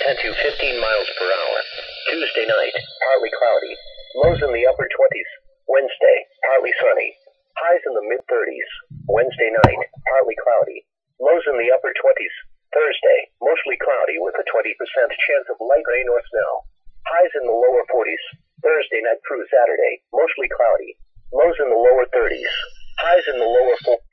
10 to 15 miles per hour. Tuesday night, partly cloudy. Lows in the upper 20s. Wednesday, partly sunny. Highs in the mid-30s. Wednesday night, partly cloudy. Lows in the upper 20s. Thursday, mostly cloudy with a 20% chance of light rain or snow. Highs in the lower 40s. Thursday night through Saturday, mostly cloudy. Lows in the lower 30s. Highs in the lower 40s.